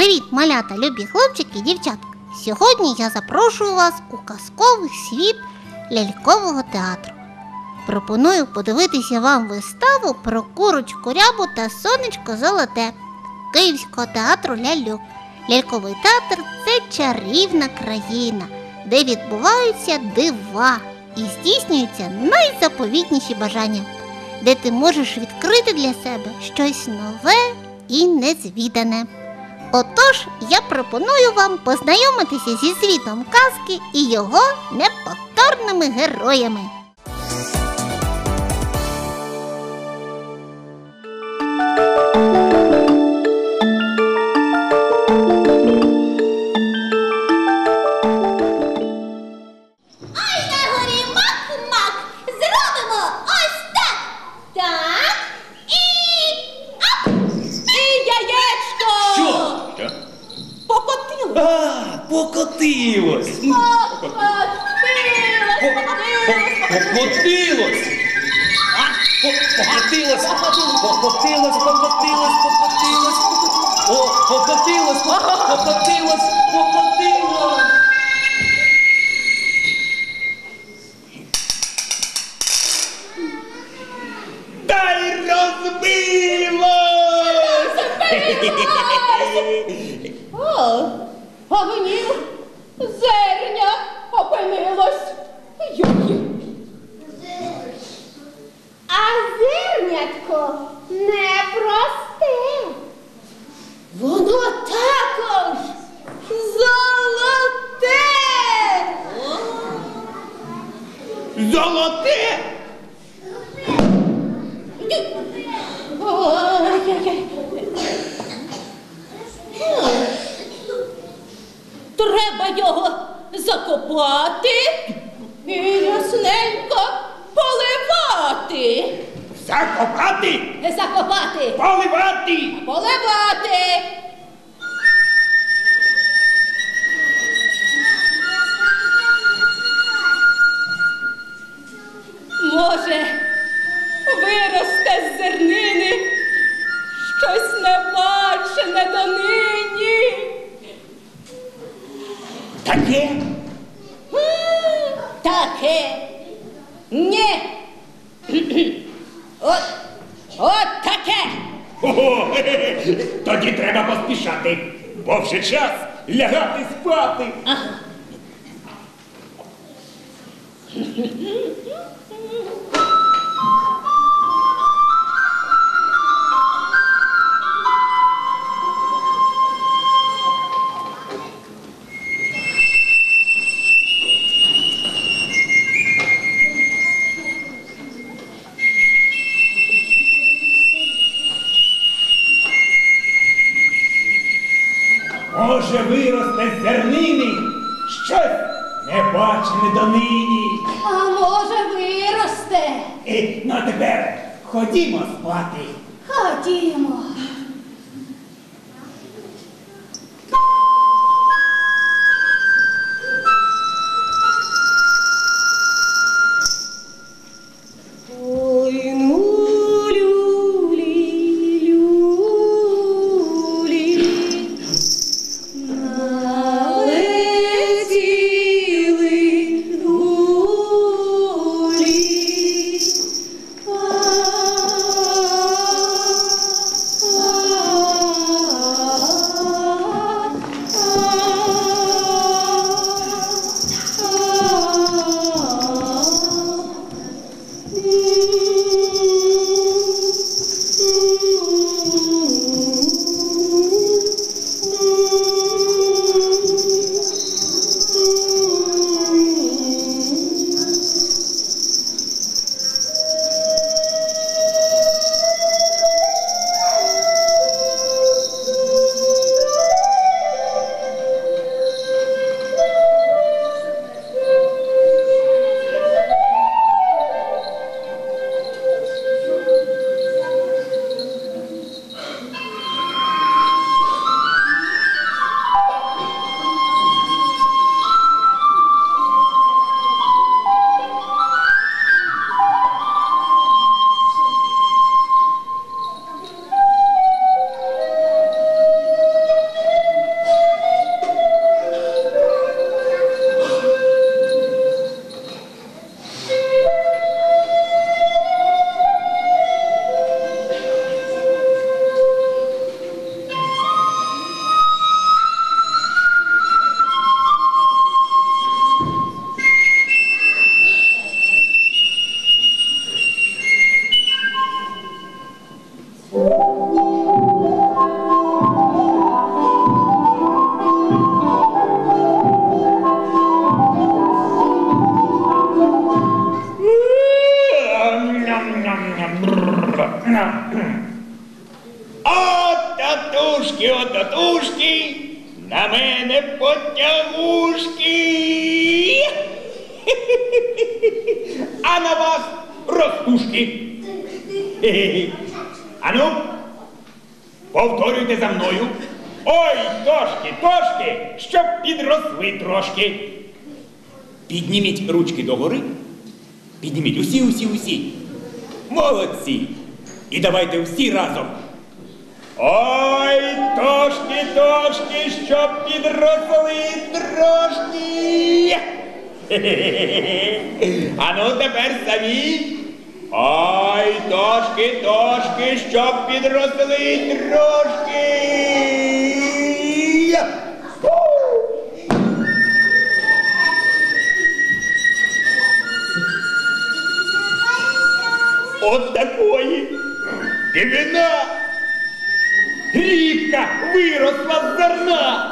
Привіт, малята, любі хлопчики і дівчатка! Сьогодні я запрошую вас у казковий світ лялькового театру. Пропоную подивитися вам виставу про курочку Рябу та сонечко Золоте Київського театру ляльок. Ляльковий театр – це чарівна країна, де відбуваються дива і здійснюються найзаповітніші бажання, де ти можеш відкрити для себе щось нове і незвідане. Отож, я пропоную вам познайомитися зі світом казки і його неповторними героями. Ой, на горі мак-мак, зробимо ось так. Так, і ап! І яєчко! Що? Покотилось. Покотилось! Покотилось! Покотилось! Покотилось! О, покотилось! Покотилось! Та й розбилось! А мені зерня опинилось. А зернятко не просте. Воно також золоте. Золоте! Ой-ой-ой. Треба його закопати і ясненько поливати. Закопати! Закопати. Поливати! Поливати. Може, виросте з зернини щось небачене донині. Таке? Таке. Ні. От таке. Ого! Тоді треба поспішати, бо вже час лягати спати. Може, виросте з зернини щось небачене донині. А може, виросте. Ну, а тепер ходімо спати. Ходімо. Ой, ну, люлі, люлі, налетіли гулі. Отатушки, отатушки, на мене потягушки. А на вас ростушки. Ану, повторюйте за мною. Ой, тошки, тошки, щоб підросли трошки. Підніміть ручки догори. Підніміть усі. Молодці. І давайте всі разом. Ой, тошки, тошки, щоб підросли трошки. А ну тепер самі. Ой, тошки, тошки, щоб підросли трошки. От такої дивина. Рібка виросла з зерна.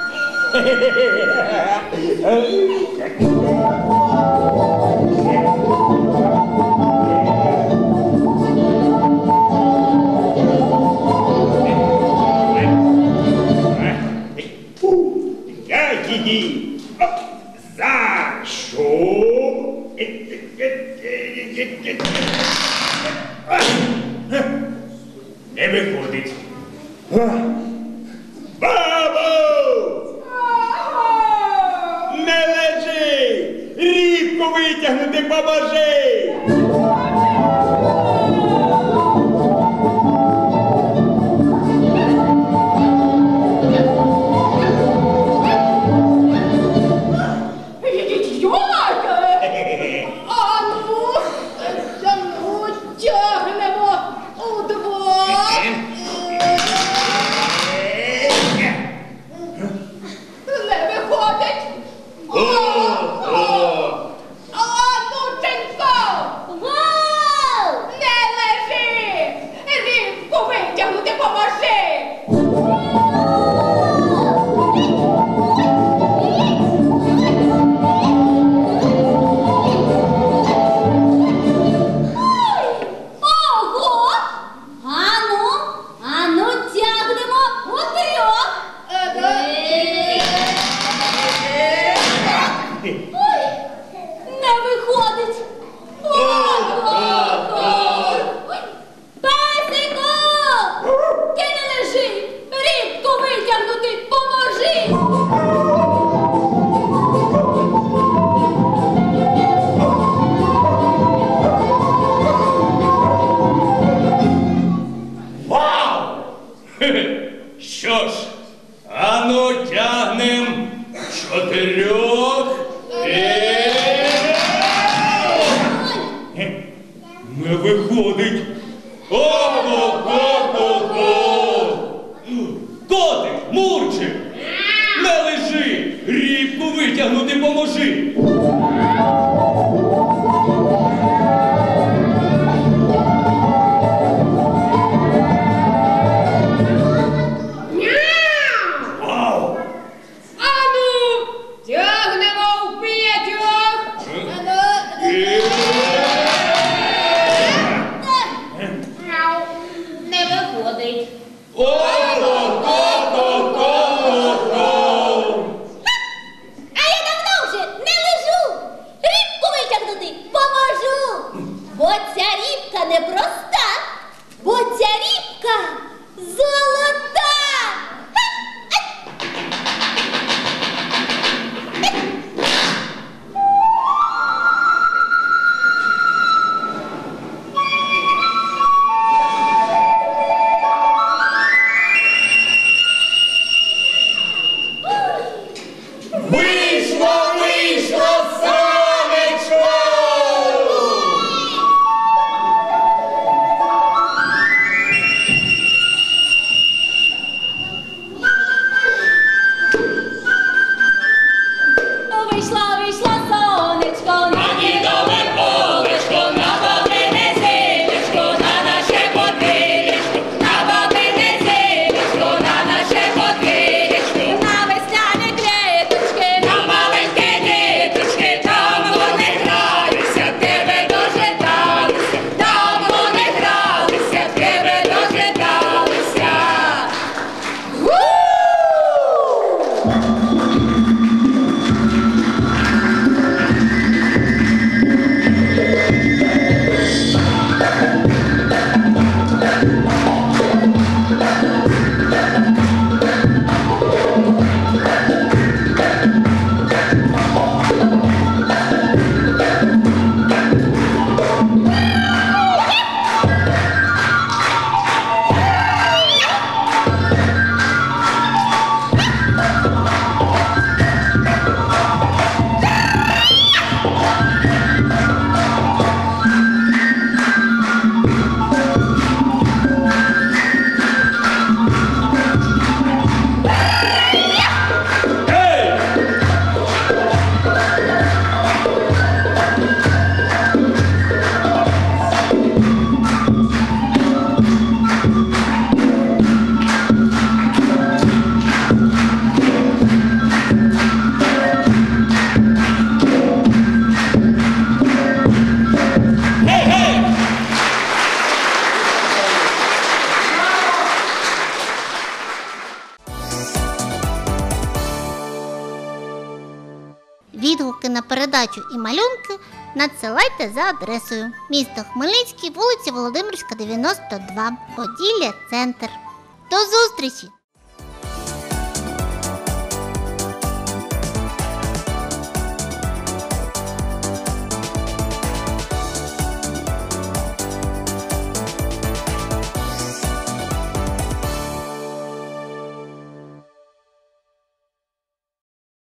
Я її зашов. Не виходить. Бабу! Не лежи! Рібку витягнути поможи! Тягнемо удвох. Не виходить. Анученько! Не лежи! Рібку витягнути поможи! Ого! Ану, тягнемо утрьох. Ой, не виходить. Песику! Ти не лежи! Рібку витягнути поможи! Вау! Що ж, ану тягнем чотирьох. Не виходить. Ого-го-го-го! Котик, Мурчик, не лежи, рібку витягнути поможи. Вау! Ану, тягнемо в п'ятьох. на передачу і малюнки надсилайте за адресою: місто Хмельницький, вулиця Володимирська, 92, Поділля, центр. До зустрічі!